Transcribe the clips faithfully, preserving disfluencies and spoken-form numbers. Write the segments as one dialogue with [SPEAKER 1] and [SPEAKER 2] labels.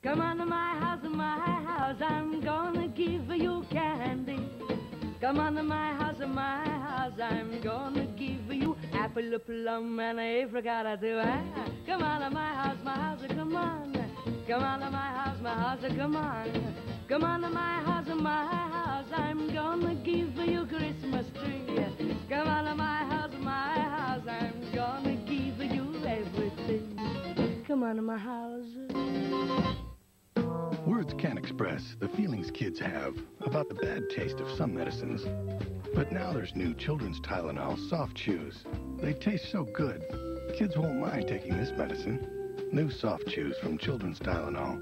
[SPEAKER 1] Come on to my house, my house, I'm gonna give you candy. Come on to my house, my house, I'm gonna give you apple, plum, and apricot too. Come on to my house, my house, come on. Come on to my house, my house, come on. Come on to my house, my house, I'm gonna give you Christmas tree. Come on to my house, my house, I'm gonna give you everything. Come on to my house.
[SPEAKER 2] Words can't express the feelings kids have about the bad taste of some medicines. But now there's new children's Tylenol soft chews. They taste so good, kids won't mind taking this medicine. New soft chews from Children's Tylenol.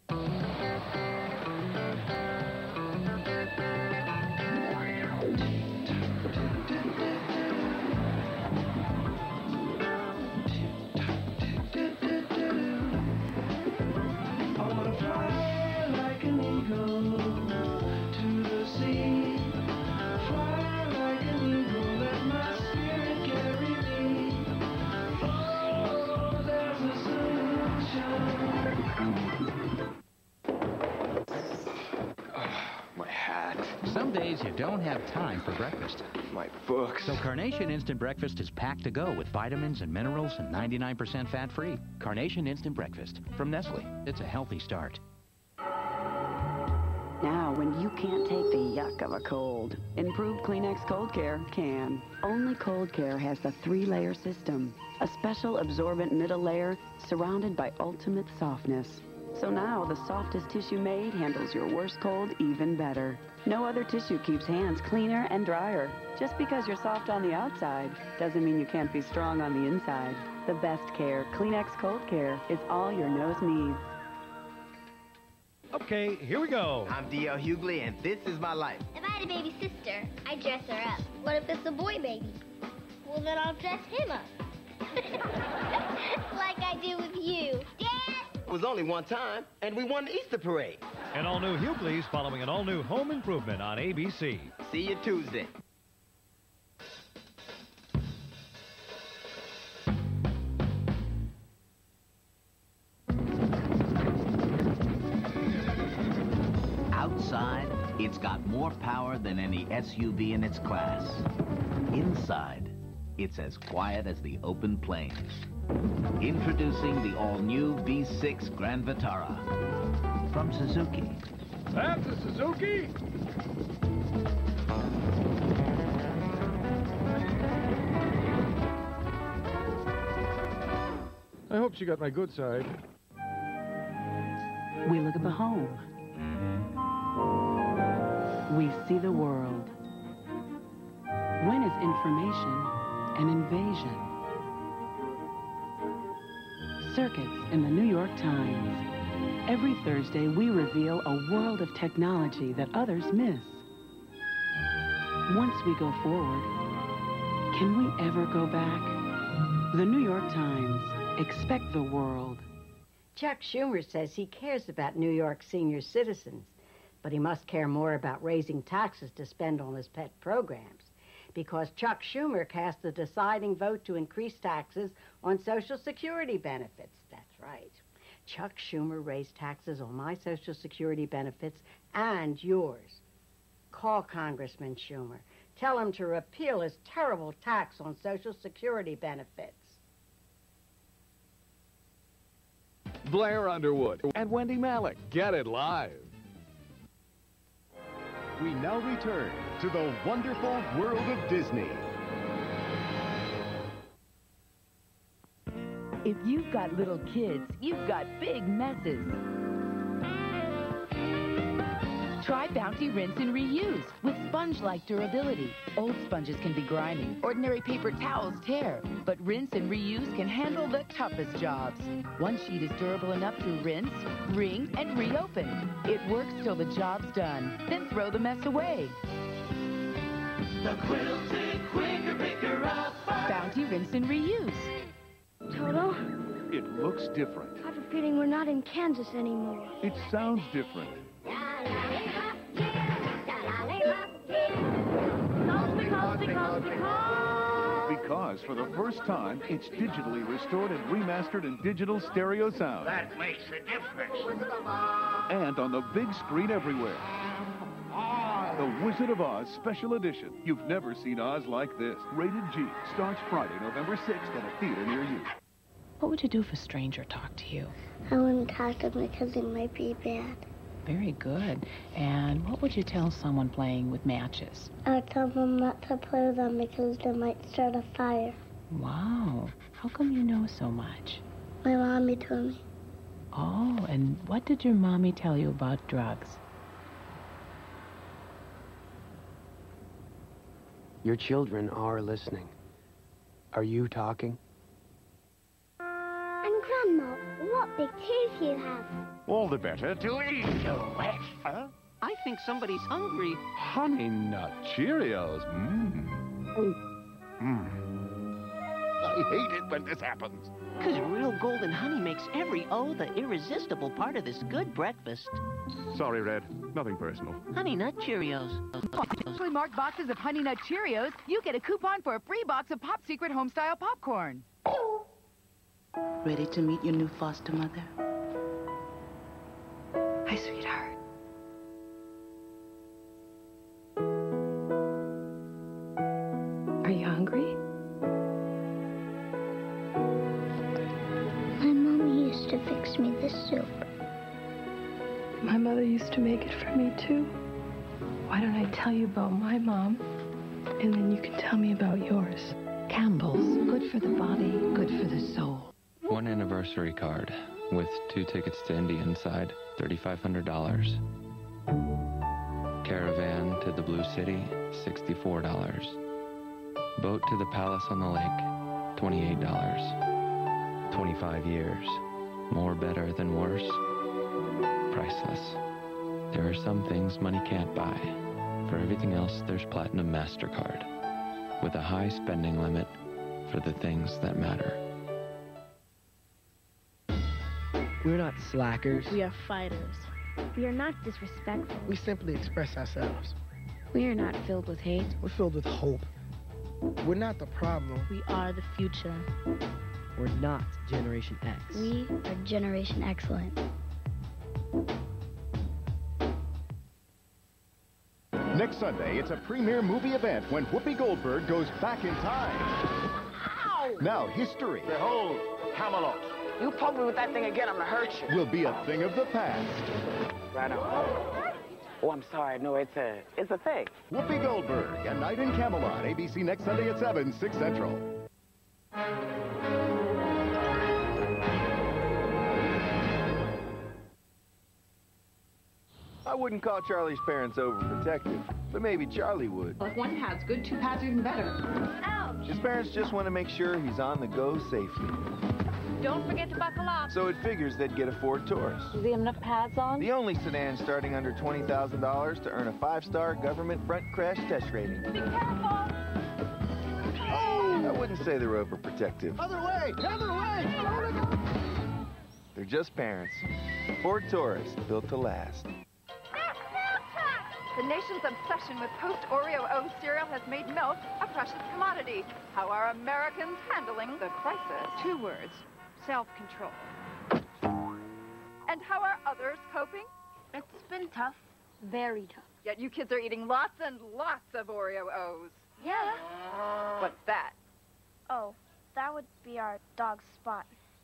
[SPEAKER 3] Some days you don't have time for breakfast.
[SPEAKER 4] My books.
[SPEAKER 3] So Carnation Instant Breakfast is packed to go with vitamins and minerals and ninety-nine percent fat-free. Carnation Instant Breakfast from Nestle. It's a healthy start.
[SPEAKER 5] Now, when you can't take the yuck of a cold, improved Kleenex Cold Care can. Only Cold Care has the three-layer system, a special absorbent middle layer surrounded by ultimate softness. So now the softest tissue made handles your worst cold even better. No other tissue keeps hands cleaner and drier. Just because you're soft on the outside doesn't mean you can't be strong on the inside. The best care, Kleenex Cold Care, is all your nose needs.
[SPEAKER 6] Okay, here we go.
[SPEAKER 7] I'm D L Hughley, and this is my life.
[SPEAKER 8] If I had a baby sister, I'd dress her up. What if it's a boy baby? Well, then I'll dress him up. Like I do with you. Dad!
[SPEAKER 7] It was only one time, and we won the Easter parade.
[SPEAKER 6] An all-new Hughley's following an all-new Home Improvement on A B C.
[SPEAKER 7] See you Tuesday.
[SPEAKER 9] Outside, it's got more power than any S U V in its class. Inside, it's as quiet as the open plains. Introducing the all-new V six Grand Vitara from Suzuki.
[SPEAKER 10] That's a Suzuki? I hope she got my good side.
[SPEAKER 5] We look at the home. We see the world. When is information an invasion? Circuits in the New York Times. Every Thursday, we reveal a world of technology that others miss. Once we go forward, can we ever go back? The New York Times. Expect the world.
[SPEAKER 11] Chuck Schumer says he cares about New York senior citizens, but he must care more about raising taxes to spend on his pet programs, because Chuck Schumer cast the deciding vote to increase taxes on Social Security benefits. That's right. Chuck Schumer raised taxes on my Social Security benefits and yours. Call Congressman Schumer. Tell him to repeal his terrible tax on Social Security benefits.
[SPEAKER 10] Blair Underwood and Wendy Malick. Get it live.
[SPEAKER 12] We now return to the wonderful world of Disney.
[SPEAKER 13] If you've got little kids, you've got big messes. Try Bounty Rinse and Reuse with sponge-like durability. Old sponges can be grimy. Ordinary paper towels tear. But Rinse and Reuse can handle the toughest jobs. One sheet is durable enough to rinse, wring, and reopen. It works till the job's done. Then throw the mess away.
[SPEAKER 14] The quilted quicker picker up.
[SPEAKER 13] Bounty Rinse and Reuse.
[SPEAKER 15] Toto?
[SPEAKER 12] It looks different.
[SPEAKER 15] I have a feeling we're not in Kansas anymore.
[SPEAKER 12] It sounds different.
[SPEAKER 15] Because, because, because, because.
[SPEAKER 12] Because for the first time, it's digitally restored and remastered in digital stereo sound.
[SPEAKER 4] That makes a difference.
[SPEAKER 12] And on the big screen everywhere. The Wizard of Oz Special Edition. You've never seen Oz like this. Rated G. Starts Friday, November sixth at a theater near you.
[SPEAKER 16] What would you do if a stranger talked to you?
[SPEAKER 8] I wouldn't talk to them because it might be bad.
[SPEAKER 16] Very good. And what would you tell someone playing with matches?
[SPEAKER 8] I would tell them not to play with them because they might start a fire.
[SPEAKER 16] Wow. How come you know so much?
[SPEAKER 8] My mommy told me.
[SPEAKER 16] Oh, and what did your mommy tell you about drugs?
[SPEAKER 17] Your children are listening. Are you talking?
[SPEAKER 8] And Grandma, what big teeth you have.
[SPEAKER 12] All the better to eat.
[SPEAKER 18] Huh? I think somebody's hungry.
[SPEAKER 12] Honey Nut Cheerios. Mmm. Mmm. I hate it when this happens.
[SPEAKER 18] Because real golden honey makes every O the irresistible part of this good breakfast.
[SPEAKER 12] Sorry, Red. Nothing personal.
[SPEAKER 18] Honey Nut Cheerios.
[SPEAKER 13] Specially marked boxes of Honey Nut Cheerios, you get a coupon for a free box of Pop Secret Homestyle popcorn.
[SPEAKER 19] Ready to meet your new foster mother?
[SPEAKER 13] Hi, sweetheart. Are you hungry?
[SPEAKER 8] My mommy used to fix me this soup.
[SPEAKER 15] My mother used to make it for me, too. Why don't I tell you about my mom, and then you can tell me about yours.
[SPEAKER 16] Campbell's. Good for the body, good for the soul.
[SPEAKER 20] One anniversary card with two tickets to Indy inside, thirty-five hundred dollars. Caravan to the Blue City, sixty-four dollars. Boat to the Palace on the Lake, twenty-eight dollars. twenty-five years. More better than worse. Priceless. There are some things money can't buy. For everything else, there's Platinum MasterCard, with a high spending limit for the things that matter.
[SPEAKER 17] We're not slackers.
[SPEAKER 15] We are fighters. We are not disrespectful.
[SPEAKER 17] We simply express ourselves.
[SPEAKER 15] We are not filled with hate.
[SPEAKER 17] We're filled with hope. We're not the problem.
[SPEAKER 15] We are the future.
[SPEAKER 17] We're not Generation X.
[SPEAKER 15] We are Generation Excellent.
[SPEAKER 12] Next Sunday, it's a premiere movie event when Whoopi Goldberg goes back in time.
[SPEAKER 4] Ow!
[SPEAKER 12] Now, history.
[SPEAKER 4] Behold, Camelot.
[SPEAKER 17] You poke me with that thing again, I'm gonna hurt you.
[SPEAKER 12] Will be a thing of the past.
[SPEAKER 17] Right on. Oh, I'm sorry. No, it's a, it's a thing.
[SPEAKER 12] Whoopi Goldberg, A Night in Camelot. A B C next Sunday at seven, six Central.
[SPEAKER 21] I wouldn't call Charlie's parents overprotective, but maybe Charlie would.
[SPEAKER 13] Well, if one pad's good, two pads are even better.
[SPEAKER 8] Ouch!
[SPEAKER 21] His parents just want to make sure he's on the go safely.
[SPEAKER 13] Don't forget to buckle up.
[SPEAKER 21] So it figures they'd get a Ford Taurus.
[SPEAKER 11] Do they have enough pads on?
[SPEAKER 21] The only sedan starting under twenty thousand dollars to earn a five-star government front crash test rating.
[SPEAKER 13] Be careful!
[SPEAKER 21] Oh! I wouldn't say they're overprotective.
[SPEAKER 4] Other way! Other way!
[SPEAKER 21] They're just parents. Ford Taurus, built to last.
[SPEAKER 13] The nation's obsession with post-Oreo O cereal has made milk a precious commodity. How are Americans handling the crisis? Two words, self-control. And how are others coping?
[SPEAKER 15] It's been tough. Very tough.
[SPEAKER 13] Yet you kids are eating lots and lots of Oreo O's.
[SPEAKER 15] Yeah.
[SPEAKER 13] What's that?
[SPEAKER 15] Oh, that would be our dog Spot.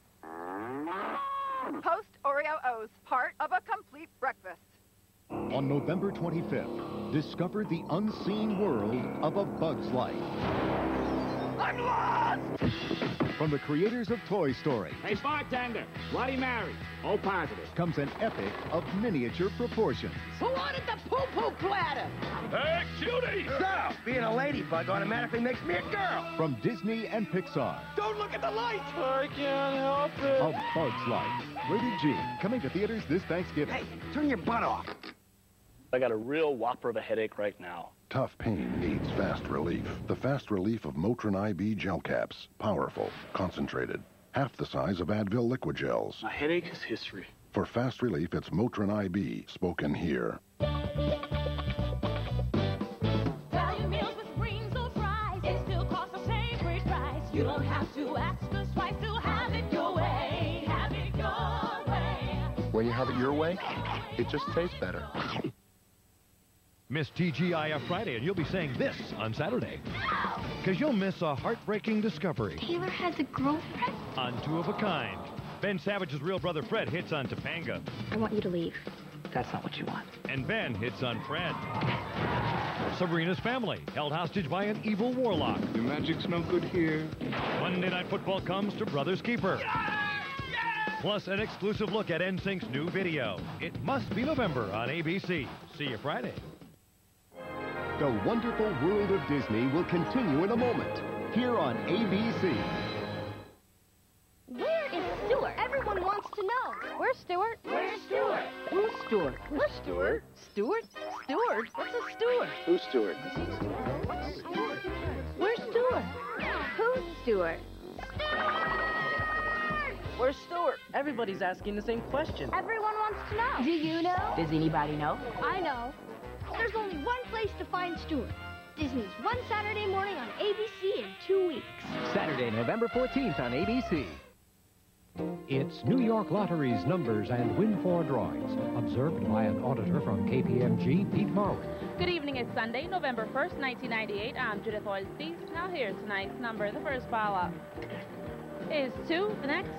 [SPEAKER 13] Post-Oreo O's, part of a complete breakfast.
[SPEAKER 12] On November twenty-fifth, discover the unseen world of A Bug's Life.
[SPEAKER 4] I'm lost!
[SPEAKER 12] From the creators of Toy Story.
[SPEAKER 4] Hey, bartender, Bloody Mary, O positive.
[SPEAKER 12] Comes an epic of miniature proportions.
[SPEAKER 18] Who ordered the poo-poo platter?
[SPEAKER 4] Hey, cutie!
[SPEAKER 7] Stop! Being a ladybug automatically makes me a girl.
[SPEAKER 12] From Disney and Pixar.
[SPEAKER 4] Don't look at the light! I can't help it.
[SPEAKER 12] A Bug's Life. Rated G. Coming to theaters this Thanksgiving.
[SPEAKER 7] Hey, turn your butt off.
[SPEAKER 22] I got a real whopper of a headache right now.
[SPEAKER 2] Tough pain needs fast relief. The fast relief of Motrin I B gel caps. Powerful, concentrated. Half the size of Advil liquid gels.
[SPEAKER 22] My headache is history.
[SPEAKER 2] For fast relief, it's Motrin I B, spoken here.
[SPEAKER 14] Value meals with greens or fries. It still costs the same great price.
[SPEAKER 1] When you have it your way, it just tastes better.
[SPEAKER 6] Miss T G I F Friday, and you'll be saying this on Saturday. Because you'll miss a heartbreaking discovery.
[SPEAKER 8] Taylor has a girlfriend?
[SPEAKER 6] On Two of a Kind. Ben Savage's real brother Fred hits on Topanga.
[SPEAKER 8] I want you to leave.
[SPEAKER 17] That's not what you want.
[SPEAKER 6] And Ben hits on Fred. Sabrina's family, held hostage by an evil warlock.
[SPEAKER 1] The magic's no good here.
[SPEAKER 6] Monday Night Football comes to Brothers Keeper. Plus an exclusive look at N Sync's new video. It must be November on A B C. See you Friday.
[SPEAKER 3] The wonderful world of Disney will continue in a moment, here on A B C.
[SPEAKER 8] Where is Stuart? Everyone wants to know. Where's Stuart? Where's Stuart?
[SPEAKER 11] Who's Stuart?
[SPEAKER 22] Who's Stuart?
[SPEAKER 11] Stuart? Stuart? What's a Stuart?
[SPEAKER 22] Who's Stuart?
[SPEAKER 8] Where's Stuart? Who's Stuart?
[SPEAKER 18] Where's Stuart? Everybody's asking the same question.
[SPEAKER 8] Everyone wants to know. Do you know?
[SPEAKER 18] Does anybody know?
[SPEAKER 8] I know. There's only one place to find Stuart. Disney's One Saturday Morning on A B C in two weeks.
[SPEAKER 23] Saturday, November fourteenth on A B C. It's New York Lottery's numbers and win four drawings, observed by an auditor from K P M G, Pete Marwin.
[SPEAKER 24] Good evening. It's Sunday, November first, nineteen ninety-eight. I'm Judith Oilstein. Now here's tonight's number. The first pile up is two. The next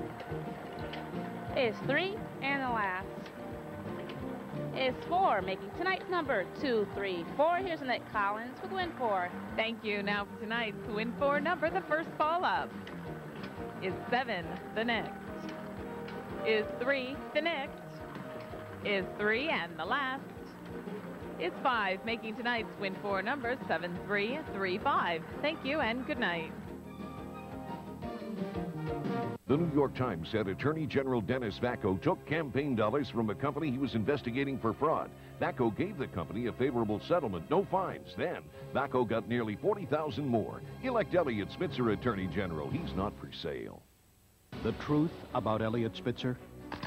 [SPEAKER 24] is three. And the last is four, making tonight's number two, three, four. Here's Annette Collins with win four.
[SPEAKER 25] Thank you. Now for tonight's win four number, the first ball up is seven. The next is three. The next is three. And the last is five, making tonight's win four number seven, three, three, five. Thank you and good night.
[SPEAKER 26] The New York Times said Attorney General Dennis Vacco took campaign dollars from a company he was investigating for fraud. Vacco gave the company a favorable settlement, no fines. Then, Vacco got nearly forty thousand dollars more. Elect Elliot Spitzer Attorney General. He's not for sale.
[SPEAKER 27] The truth about Elliot Spitzer?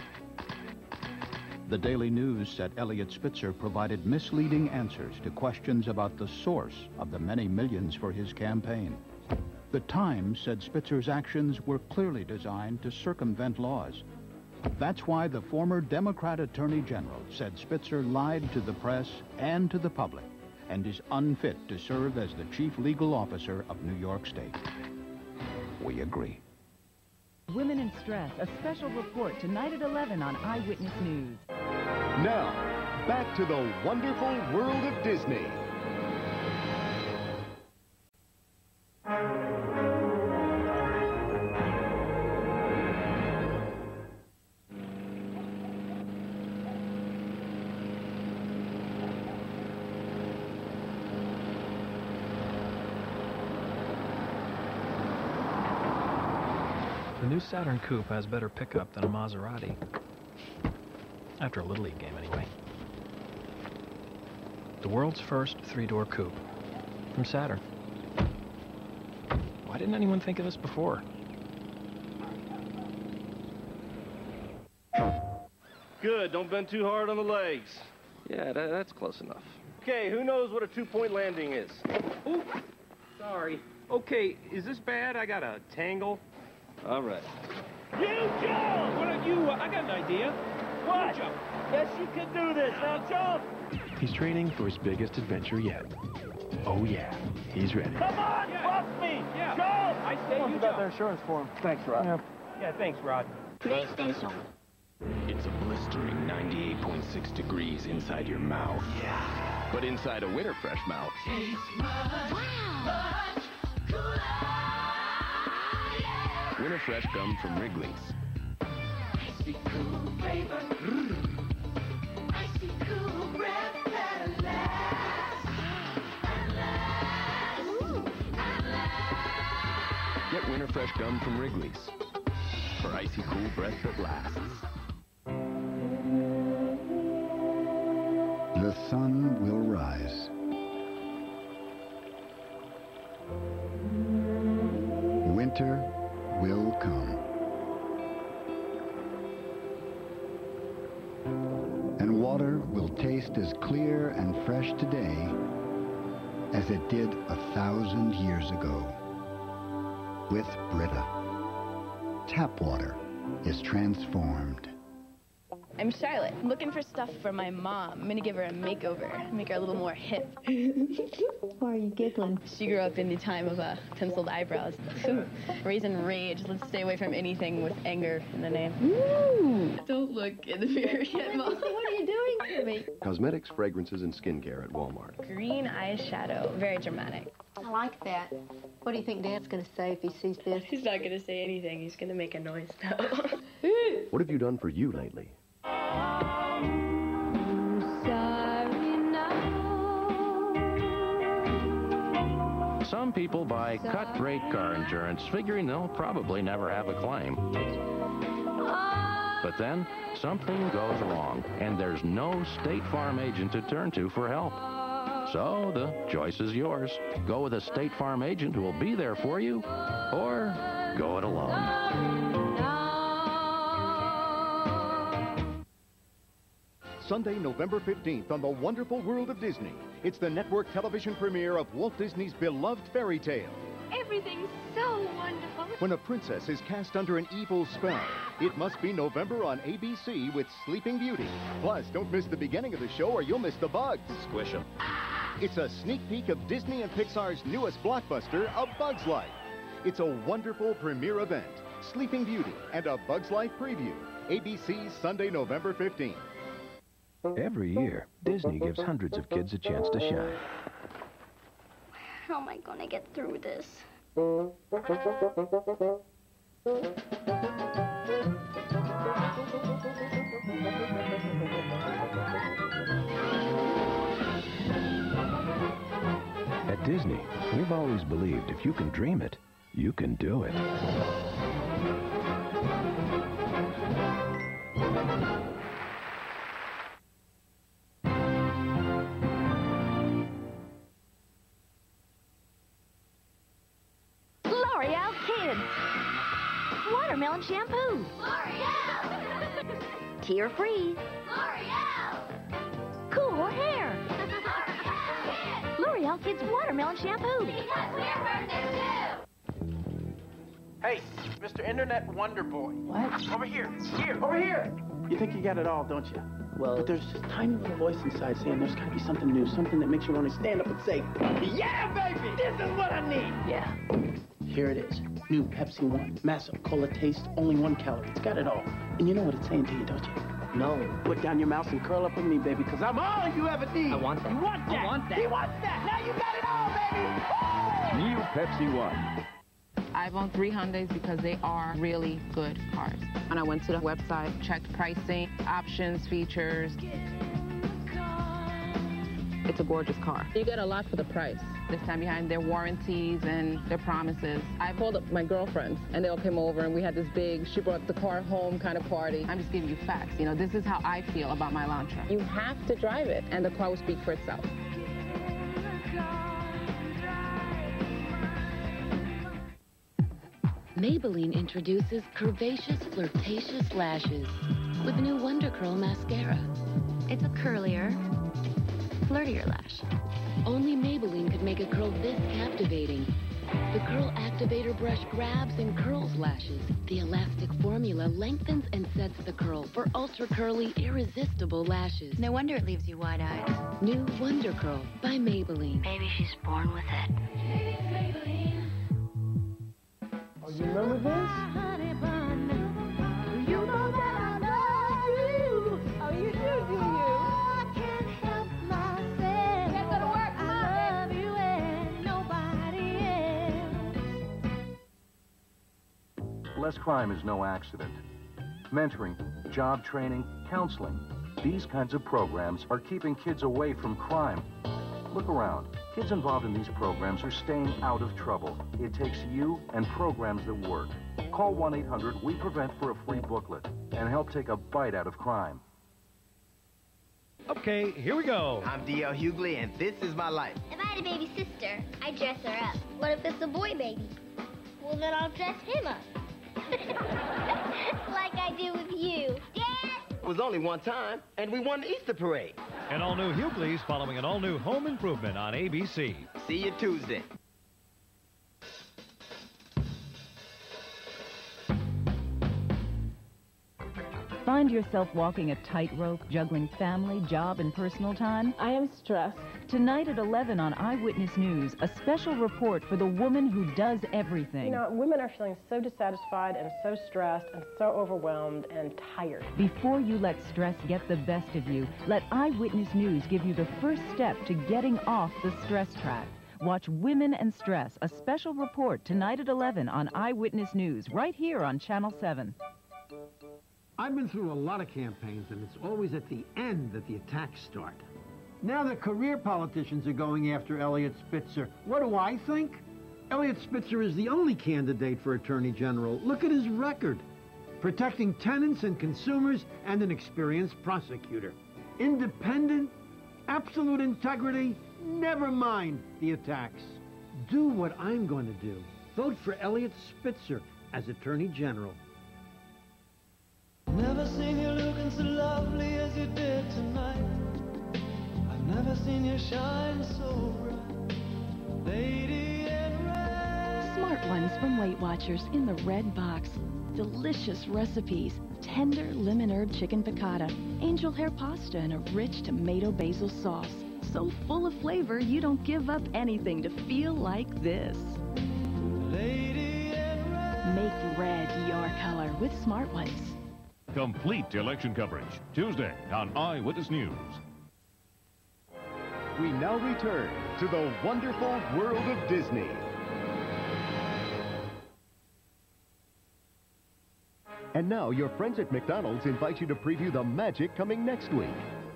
[SPEAKER 27] The Daily News said Elliot Spitzer provided misleading answers to questions about the source of the many millions for his campaign. The Times said Spitzer's actions were clearly designed to circumvent laws. That's why the former Democrat Attorney General said Spitzer lied to the press and to the public and is unfit to serve as the chief legal officer of New York State. We agree.
[SPEAKER 13] Women in Stress, a special report tonight at eleven on Eyewitness News.
[SPEAKER 3] Now, back to the wonderful world of Disney.
[SPEAKER 28] The new Saturn Coupe has better pickup than a Maserati. After a Little League game, anyway. The world's first three-door coupe. From Saturn. Why didn't anyone think of this before?
[SPEAKER 22] Good. Don't bend too hard on the legs.
[SPEAKER 10] Yeah, that, that's close enough.
[SPEAKER 22] Okay, who knows what a two-point landing is?
[SPEAKER 10] Ooh, sorry. Okay, is this bad? I got a tangle.
[SPEAKER 22] All right.
[SPEAKER 4] You jump!
[SPEAKER 10] What are you? I got an idea.
[SPEAKER 4] What? You jump. Yes, you can do this. Now jump!
[SPEAKER 29] He's training for his biggest adventure yet. Oh, yeah. He's ready.
[SPEAKER 4] Come on,
[SPEAKER 10] yeah.
[SPEAKER 4] bust me!
[SPEAKER 10] Yeah.
[SPEAKER 4] Jump!
[SPEAKER 10] I say you
[SPEAKER 22] got
[SPEAKER 10] jump.
[SPEAKER 22] their insurance form. Thanks, Rod.
[SPEAKER 10] Yeah, yeah thanks, Rod.
[SPEAKER 8] PlayStation.
[SPEAKER 29] It's a blistering ninety-eight point six degrees inside your mouth. Yeah. But inside a Winterfresh mouth.
[SPEAKER 14] Tastes much, much cooler.
[SPEAKER 29] Winterfresh gum from Wrigley's.
[SPEAKER 14] Icy cool flavor. Icy cool breath that lasts and lasts and lasts.
[SPEAKER 29] Get Winterfresh gum from Wrigley's for icy cool breath that lasts.
[SPEAKER 2] The sun will rise. Winter will come. And water will taste as clear and fresh today as it did a thousand years ago. With Brita, tap water is transformed.
[SPEAKER 5] I'm Charlotte. I'm looking for stuff for my mom. I'm gonna give her a makeover, make her a little more hip. Why are you giggling? She grew up in the time of uh, penciled eyebrows. Raising rage. Let's stay away from anything with anger in the name. Ooh. Don't look in the mirror yet, Mom. What are you doing to me?
[SPEAKER 3] Cosmetics, fragrances, and skincare at Walmart.
[SPEAKER 5] Green eyeshadow. Very dramatic.
[SPEAKER 11] I like that. What do you think Dad's going to say if he sees this?
[SPEAKER 5] He's not gonna say anything. He's gonna make a noise, though.
[SPEAKER 3] What have you done for you lately?
[SPEAKER 7] Some people buy cut-rate car insurance, figuring they'll probably never have a claim. But then, something goes wrong, and there's no State Farm agent to turn to for help. So, the choice is yours. Go with a State Farm agent who will be there for you, or go it alone.
[SPEAKER 3] Sunday, November fifteenth on The Wonderful World of Disney. It's the network television premiere of Walt Disney's beloved fairy tale.
[SPEAKER 8] Everything's so wonderful.
[SPEAKER 3] When a princess is cast under an evil spell, it must be November on A B C with Sleeping Beauty. Plus, don't miss the beginning of the show or you'll miss the bugs. Squish 'em. It's a sneak peek of Disney and Pixar's newest blockbuster, A Bug's Life. It's a wonderful premiere event. Sleeping Beauty and A Bug's Life preview. A B C, Sunday, November fifteenth.
[SPEAKER 27] Every year, Disney gives hundreds of kids a chance to shine.
[SPEAKER 8] How am I going to get through this?
[SPEAKER 27] At Disney, we've always believed if you can dream it, you can do it.
[SPEAKER 8] L'Oreal Kids. Watermelon shampoo. L'Oreal. Tear-free. L'Oreal. Cool hair. L'Oreal Kids Watermelon Shampoo. Because we're perfect too.
[SPEAKER 9] Hey, Mister Internet Wonder Boy.
[SPEAKER 5] What?
[SPEAKER 9] Over here. Here. Over here. You think you got it all, don't you? Well, but there's this tiny little voice inside saying there's got to be something new, something that makes you want to stand up and say, yeah, baby, this is what I need. Yeah. Here it is. New Pepsi One. Massive cola taste, only one calorie. It's got it all. And you know what it's saying to you, don't you? No. Put down your mouse and curl up with me, baby, because I'm all you ever need. I want that. You want that. I want that. He wants that. Now you got it all, baby.
[SPEAKER 12] New Pepsi One.
[SPEAKER 15] I've owned three Hyundais because they are really good cars. And I went to the website, checked pricing, options, features. It's a gorgeous car. You get a lot for the price. This time behind their warranties and their promises. I called up my girlfriends, and they all came over, and we had this big, she brought the car home kind of party. I'm just giving you facts. You know, this is how I feel about my Elantra. You have to drive it, and the car will speak for itself.
[SPEAKER 16] Maybelline introduces curvaceous, flirtatious lashes with new Wonder Curl mascara. It's a curlier, flirtier lash. Only Maybelline could make a curl this captivating. The Curl Activator brush grabs and curls lashes. The elastic formula lengthens and sets the curl for ultra curly, irresistible lashes.
[SPEAKER 19] No wonder it leaves you wide-eyed.
[SPEAKER 16] New Wonder Curl by Maybelline.
[SPEAKER 19] Maybe she's born with it.
[SPEAKER 9] Oh, you remember this?
[SPEAKER 14] You know that I love you. Oh, you do, do you? I can't help myself. You gotta go to work, Come on, I love you and nobody else.
[SPEAKER 27] Less crime is no accident. Mentoring, job training, counseling. These kinds of programs are keeping kids away from crime. Look around. Kids involved in these programs are staying out of trouble. It takes you and programs that work. Call one eight hundred We Prevent for a free booklet and help take a bite out of crime.
[SPEAKER 6] Okay, here we go.
[SPEAKER 20] I'm D L Hughley, and this is my life.
[SPEAKER 8] If I had a baby sister, I'd dress her up. What if it's a boy baby? Well, then I'll dress him up. Like I do with you. Dad!
[SPEAKER 20] It was only one time, and we won the Easter parade.
[SPEAKER 6] An all-new Hughley's following an all-new Home Improvement on A B C.
[SPEAKER 20] See you Tuesday.
[SPEAKER 1] Find yourself walking a tightrope, juggling family, job, and personal time? I am stressed. Tonight at eleven on Eyewitness News, a special report for the woman who does everything.
[SPEAKER 12] You know, women are feeling so dissatisfied and so stressed and so overwhelmed and tired.
[SPEAKER 1] Before you let stress get the best of you, let Eyewitness News give you the first step to getting off the stress track. Watch Women and Stress, a special report tonight at eleven on Eyewitness News, right here on Channel seven.
[SPEAKER 17] I've been through a lot of campaigns, and it's always at the end that the attacks start. Now the career politicians are going after Eliot Spitzer. What do I think? Eliot Spitzer is the only candidate for Attorney General. Look at his record. Protecting tenants and consumers and an experienced prosecutor. Independent, absolute integrity, never mind the attacks. Do what I'm going to do. Vote for Eliot Spitzer as Attorney General.
[SPEAKER 18] Never seen you looking so lovely as you did tonight. I've never seen you shine so bright. Lady in red.
[SPEAKER 21] Smart Ones from Weight Watchers in the red box. Delicious recipes. Tender lemon herb chicken piccata. Angel hair pasta in a rich tomato basil sauce. So full of flavor, you don't give up anything to feel like this.
[SPEAKER 18] Lady in red.
[SPEAKER 21] Make red your color with Smart Ones.
[SPEAKER 6] Complete election coverage, Tuesday on Eyewitness News.
[SPEAKER 3] We now return to the wonderful world of Disney. And now your friends at McDonald's invite you to preview the magic coming next week.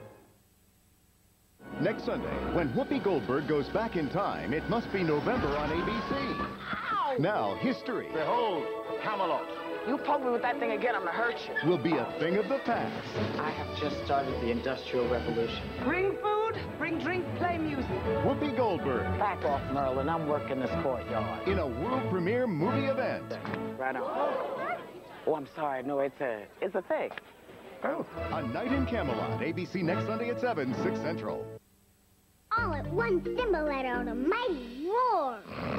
[SPEAKER 3] Next Sunday, when Whoopi Goldberg goes back in time, it must be November on A B C.
[SPEAKER 23] Ow!
[SPEAKER 3] Now, history.
[SPEAKER 23] Behold, Camelot. You poke me with that thing again, I'm gonna hurt you.
[SPEAKER 3] Will be a thing of the past.
[SPEAKER 23] I have just started the Industrial Revolution. Bring food, bring drink, play music.
[SPEAKER 3] Whoopi Goldberg.
[SPEAKER 23] Back off, Merlin. I'm working this courtyard.
[SPEAKER 3] In a world premiere movie event.
[SPEAKER 23] Right on. Oh, I'm sorry. No, it's a, it's a thing.
[SPEAKER 3] Oh. A Night in Camelot. A B C next Sunday at seven, six Central.
[SPEAKER 8] All at once, Simba let out a mighty roar.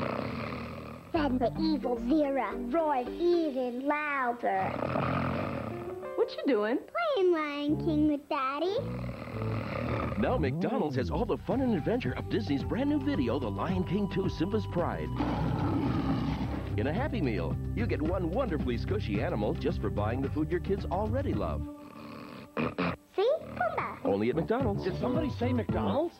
[SPEAKER 8] Then the evil Zira roared even louder.
[SPEAKER 12] What you doing?
[SPEAKER 8] Playing Lion King with Daddy.
[SPEAKER 24] Now McDonald's has all the fun and adventure of Disney's brand new video, The Lion King two Simba's Pride. In a Happy Meal, you get one wonderfully squishy animal just for buying the food your kids already love.
[SPEAKER 8] See? Simba.
[SPEAKER 24] Only at McDonald's.
[SPEAKER 17] Did somebody say McDonald's?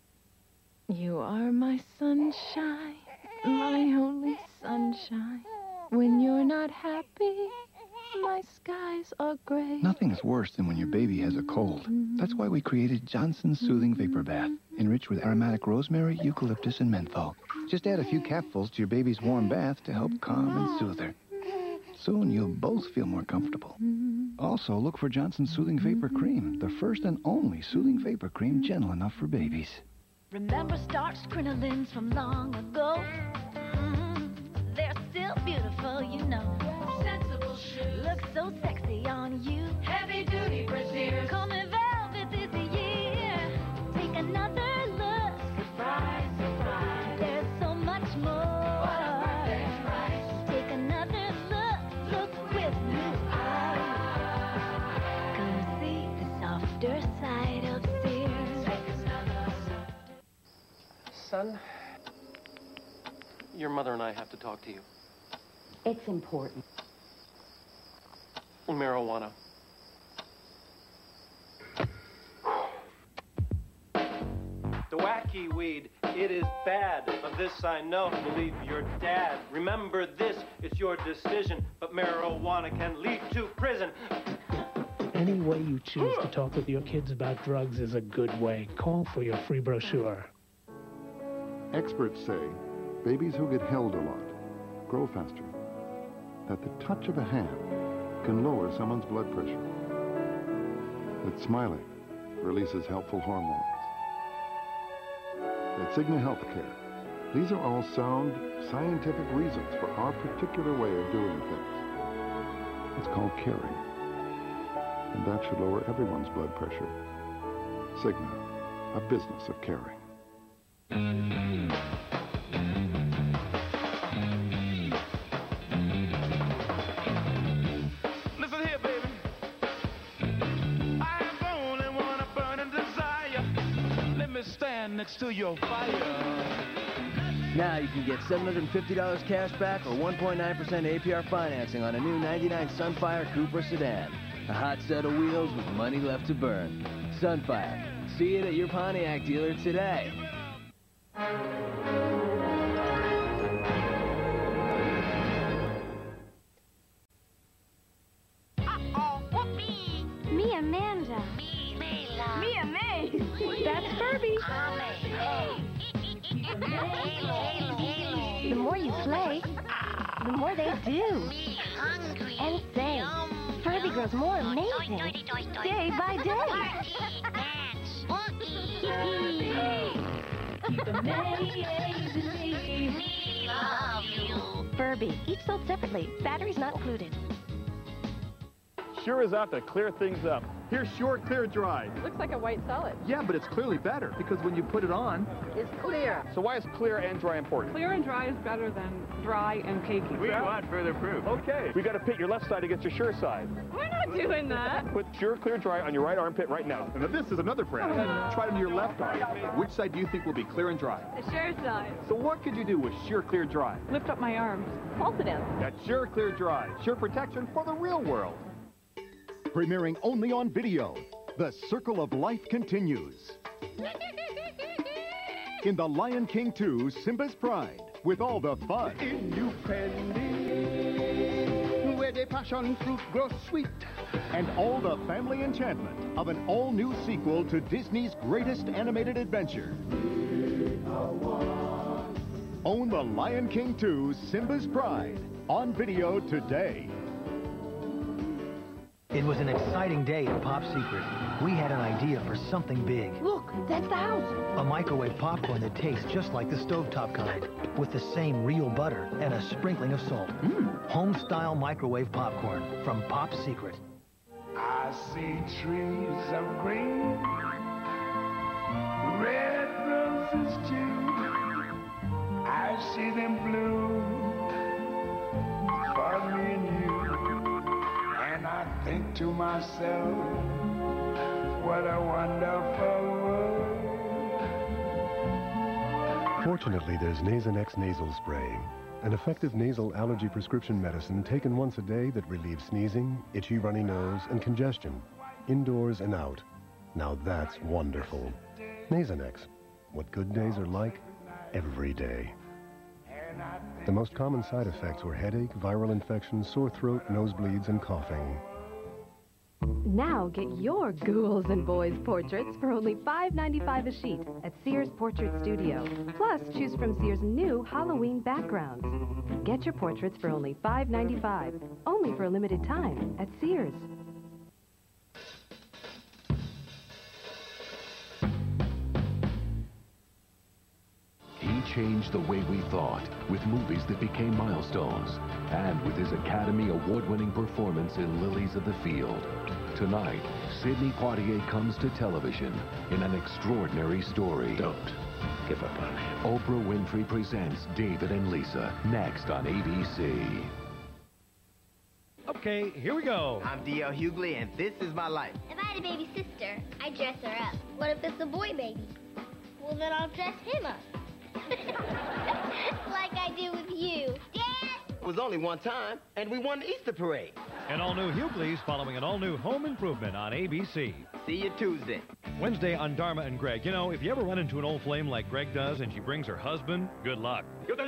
[SPEAKER 21] You are my sunshine, my only sunshine. When you're not happy, my skies are gray.
[SPEAKER 2] Nothing's worse than when your baby has a cold. That's why we created Johnson's Soothing Vapor Bath, enriched with aromatic rosemary, eucalyptus, and menthol. Just add a few capfuls to your baby's warm bath to help calm and soothe her. Soon you'll both feel more comfortable. Also, look for Johnson's Soothing Vapor Cream, the first and only soothing vapor cream gentle enough for babies.
[SPEAKER 14] Remember starched crinolines from long ago? Mm, they're still beautiful, you know. Sensible shoes look so sexy on you. Heavy duty brassiere. Call me velvet this year. Take another look. Surprise, surprise. There's so much more. What a birthday surprise. Take another look. Look with new eyes. Come see the softer side of Sears. Take another look.
[SPEAKER 28] Son, your mother and I have to talk to you.
[SPEAKER 11] It's important.
[SPEAKER 28] Marijuana.
[SPEAKER 25] The wacky weed, it is bad. Of this I know, believe your dad. Remember this, it's your decision, but marijuana can lead to prison.
[SPEAKER 26] Any way you choose to talk with your kids about drugs is a good way. Call for your free brochure.
[SPEAKER 30] Experts say babies who get held a lot grow faster, that the touch of a hand can lower someone's blood pressure, that smiling releases helpful hormones. At Cigna Healthcare, these are all sound, scientific reasons for our particular way of doing things. It's called caring, and that should lower everyone's blood pressure. Cigna, a business of caring.
[SPEAKER 25] Listen here, baby.
[SPEAKER 9] next to your fire.
[SPEAKER 4] Now you can get seven hundred fifty dollars cash back or one point nine percent A P R financing on a new ninety-nine Sunfire Coupe or sedan. A hot set of wheels with money left to burn. Sunfire. See it at your Pontiac dealer today.
[SPEAKER 8] Me, Amanda.
[SPEAKER 14] Me, Layla.
[SPEAKER 8] Me, Amaze.
[SPEAKER 14] That's Furby.
[SPEAKER 8] The more you play, the more they do.
[SPEAKER 14] Me, hungry.
[SPEAKER 8] And say, Furby grows more amazing day by day. Furby, each sold separately. Batteries not included.
[SPEAKER 5] Sure is out to clear things up. Here's Sure Clear Dry.
[SPEAKER 12] Looks like a white solid.
[SPEAKER 5] Yeah, but it's clearly better because when you put it on...
[SPEAKER 12] It's clear.
[SPEAKER 5] So why is clear and dry important?
[SPEAKER 12] Clear and dry is better than dry and cakey.
[SPEAKER 5] We want further proof. Okay. We got to pit your left side against your Sure side.
[SPEAKER 12] We're not doing that.
[SPEAKER 5] Put Sure Clear Dry on your right armpit right now. And now this is another brand. Try it on your left arm. Which side do you think will be clear and dry?
[SPEAKER 12] The Sure side.
[SPEAKER 5] So what could you do with Sure Clear Dry?
[SPEAKER 12] Lift up my arms. Pulse it in.
[SPEAKER 5] That's Sure Clear Dry. Sure protection for the real world.
[SPEAKER 3] Premiering only on video, The Circle of Life continues. In The Lion King two, Simba's Pride, with all the fun.
[SPEAKER 9] In New Candy, where the passion fruit grows sweet.
[SPEAKER 3] And all the family enchantment of an all-new sequel to Disney's greatest animated adventure. Own The Lion King two, Simba's Pride, on video today.
[SPEAKER 7] It was an exciting day at Pop Secret. We had an idea for something big.
[SPEAKER 8] Look, that's the house.
[SPEAKER 7] A microwave popcorn that tastes just like the stovetop kind, with the same real butter and a sprinkling of salt. Mm. Home-style microwave popcorn from Pop Secret.
[SPEAKER 9] I see trees of green, red roses too. I see them bloom for me and you. And I think to myself, what a wonderful world.
[SPEAKER 10] Fortunately, there's Nasonex nasal spray, an effective nasal allergy prescription medicine taken once a day that relieves sneezing, itchy runny nose, and congestion, indoors and out. Now that's wonderful. Nasonex, what good days are like every day. The most common side effects were headache, viral infection, sore throat, nosebleeds, and coughing.
[SPEAKER 13] Now get your ghouls and boys portraits for only five ninety-five a sheet at Sears Portrait Studio. Plus, choose from Sears' new Halloween backgrounds. Get your portraits for only five ninety-five, only for a limited time at Sears.
[SPEAKER 15] He changed the way we thought with movies that became milestones and with his Academy Award-winning performance in Lilies of the Field. Tonight, Sidney Poitier comes to television in an extraordinary story.
[SPEAKER 16] Don't give up on him.
[SPEAKER 15] Oprah Winfrey presents David and Lisa, next on A B C.
[SPEAKER 6] Okay, here we go.
[SPEAKER 20] I'm D L Hughley, and this is my life.
[SPEAKER 8] If I had a baby sister, I'd dress her up. What if it's a boy baby? Well, then I'll dress him up. Like I do with you. Dad!
[SPEAKER 20] It was only one time, and we won the Easter parade.
[SPEAKER 6] An all-new Hughleys following an all-new Home Improvement on A B C.
[SPEAKER 20] See you Tuesday.
[SPEAKER 6] Wednesday on Dharma and Greg. You know, if you ever run into an old flame like Greg does and she brings her husband, good luck.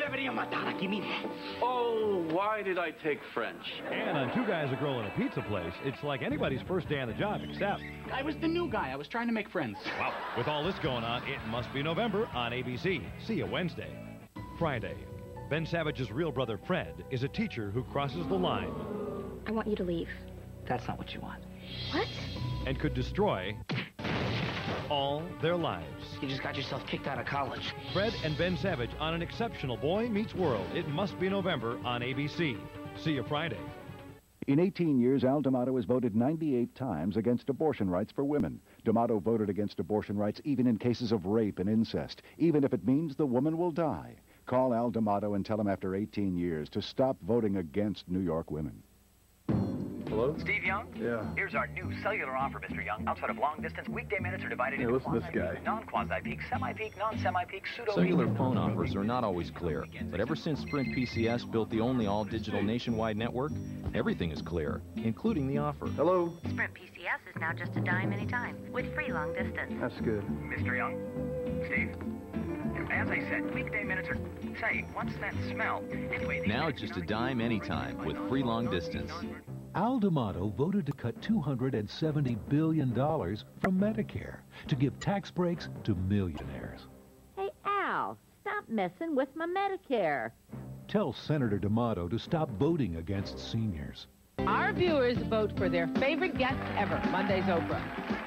[SPEAKER 25] Oh, why did I take French?
[SPEAKER 6] And on Two Guys, a Girl, in a Pizza Place, it's like anybody's first day on the job, except...
[SPEAKER 19] I was the new guy. I was trying to make friends.
[SPEAKER 6] Wow. With all this going on, it must be November on A B C. See you Wednesday. Friday. Ben Savage's real brother, Fred, is a teacher who crosses the line.
[SPEAKER 22] I want you to leave.
[SPEAKER 19] That's not what you want.
[SPEAKER 22] What?
[SPEAKER 6] And could destroy all their lives.
[SPEAKER 19] You just got yourself kicked out of college.
[SPEAKER 6] Fred and Ben Savage on An Exceptional Boy Meets World. It must be November on A B C. See you Friday.
[SPEAKER 29] In eighteen years, Al D'Amato has voted ninety-eight times against abortion rights for women. D'Amato voted against abortion rights even in cases of rape and incest, even if it means the woman will die. Call Al D'Amato and tell him after eighteen years to stop voting against New York women.
[SPEAKER 1] Hello?
[SPEAKER 2] Steve Young?
[SPEAKER 1] Yeah.
[SPEAKER 2] Here's our new cellular offer, Mister Young. Outside of long distance, weekday minutes are divided
[SPEAKER 1] Hey,
[SPEAKER 2] into
[SPEAKER 1] listen to this guy.
[SPEAKER 2] quasi-peak, non-quasi-peak, semi-peak, non-semi-peak, pseudo-peak.
[SPEAKER 11] Cellular phone offers are not always clear, but ever since Sprint P C S built the only all-digital nationwide network, everything is clear, including the offer.
[SPEAKER 1] Hello?
[SPEAKER 17] Sprint P C S is now just a dime anytime, with free long distance.
[SPEAKER 1] That's good.
[SPEAKER 2] Mister Young? Steve? As I said, weekday minutes are... Say, what's that smell? Anyway,
[SPEAKER 11] Now it's just a dime anytime with free long distance.
[SPEAKER 18] Al D'Amato voted to cut two hundred seventy billion dollars from Medicare to give tax breaks to millionaires.
[SPEAKER 21] Hey, Al, stop messing with my Medicare.
[SPEAKER 18] Tell Senator D'Amato to stop voting against seniors.
[SPEAKER 22] Our viewers vote for their favorite guest ever, Monday's Oprah.